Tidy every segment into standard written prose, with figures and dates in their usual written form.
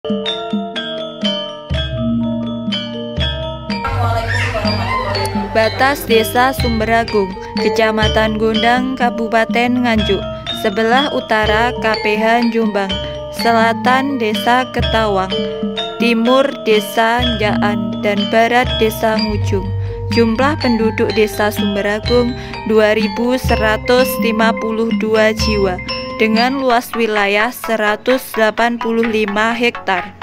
Batas Desa Sumberagung, Kecamatan Gondang, Kabupaten Nganjuk. Sebelah utara KPH Jombang, selatan Desa Ketawang, timur Desa Njaan, dan barat Desa Ngujung. Jumlah penduduk Desa Sumberagung 2.152 jiwa dengan luas wilayah 185 hektar.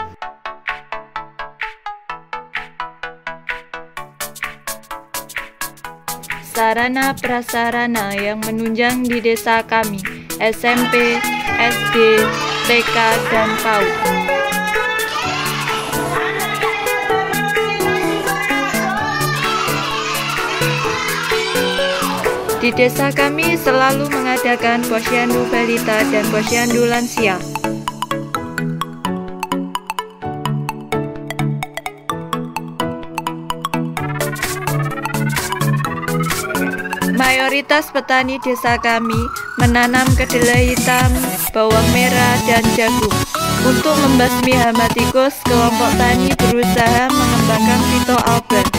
Sarana prasarana yang menunjang di desa kami, SMP, SD, TK, dan PAUD. Di desa kami selalu mengadakan posyandu balita dan posyandu lansia. Mayoritas petani desa kami menanam kedelai hitam, bawang merah, dan jagung. Untuk membasmi hama tikus, kelompok tani berusaha mengembangkan Vito Albert.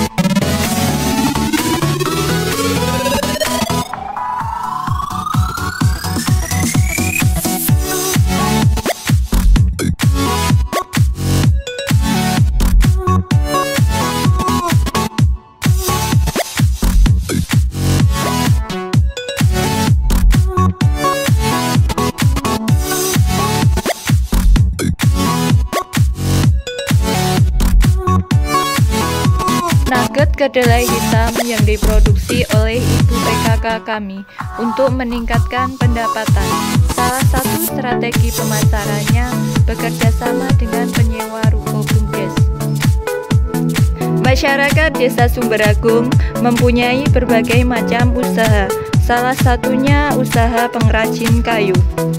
Nugget kedelai hitam yang diproduksi oleh ibu PKK kami untuk meningkatkan pendapatan. Salah satu strategi pemasarannya bekerja sama dengan penyewa ruko bumdes. Masyarakat Desa Sumberagung mempunyai berbagai macam usaha, salah satunya usaha pengrajin kayu.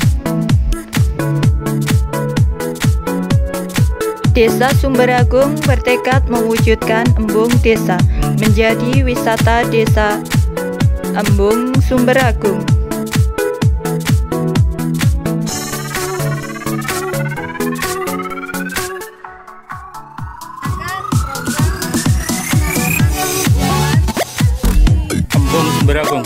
Desa Sumberagung bertekad mewujudkan Embung Desa menjadi wisata desa Embung Sumberagung. Embung Sumberagung.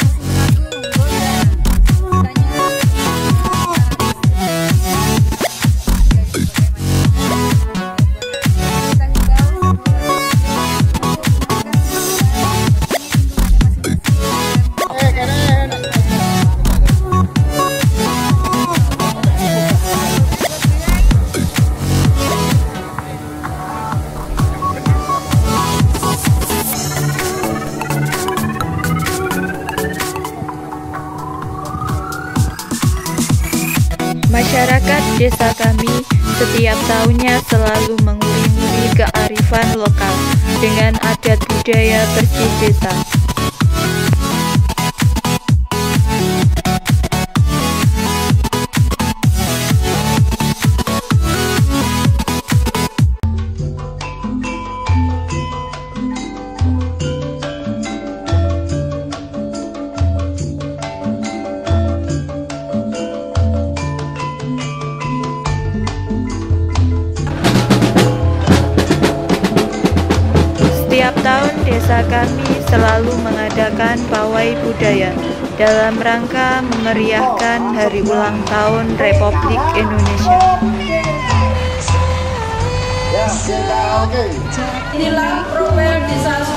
Masyarakat desa kami setiap tahunnya selalu menguri-nguri kearifan lokal dengan adat budaya bersih desa. Setiap tahun desa kami selalu mengadakan pawai budaya dalam rangka memeriahkan hari ulang tahun Republik Indonesia. Inilah profil desa